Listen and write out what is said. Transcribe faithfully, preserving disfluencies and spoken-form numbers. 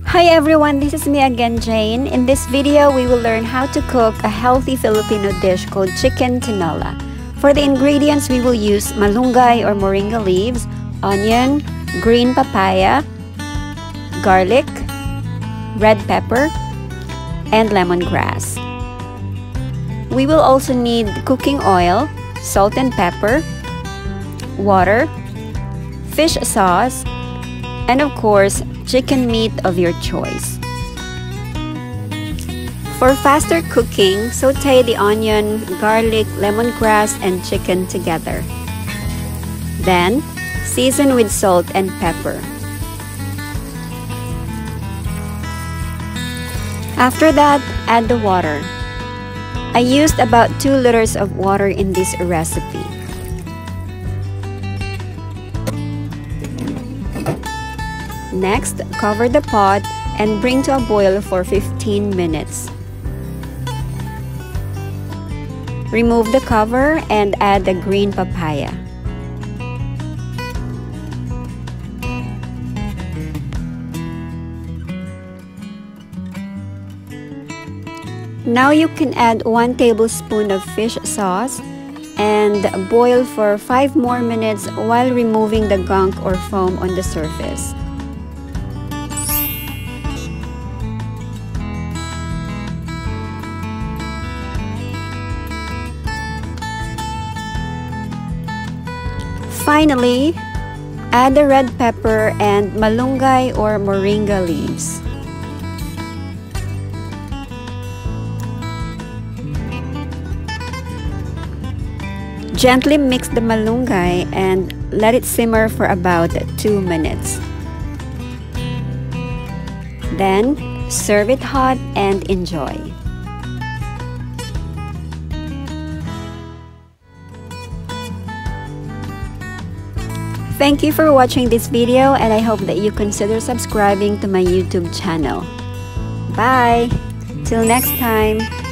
Hi everyone, this is me again, Jane. In this video, we will learn how to cook a healthy Filipino dish called chicken tinola. For the ingredients, we will use malunggay or moringa leaves, onion, green papaya, garlic, red pepper, and lemongrass. We will also need cooking oil, salt and pepper, water, fish sauce, and of course, chicken meat of your choice. For faster cooking, saute the onion, garlic, lemongrass, and chicken together. Then, season with salt and pepper. After that, add the water. I used about two liters of water in this recipe. Next, cover the pot and bring to a boil for fifteen minutes. Remove the cover and add the green papaya. Now you can add one tablespoon of fish sauce and boil for five more minutes while removing the gunk or foam on the surface. Finally, add the red pepper and malunggay or moringa leaves. Gently mix the malunggay and let it simmer for about two minutes. Then, serve it hot and enjoy. Thank you for watching this video, and I hope that you consider subscribing to my YouTube channel. Bye! Till next time!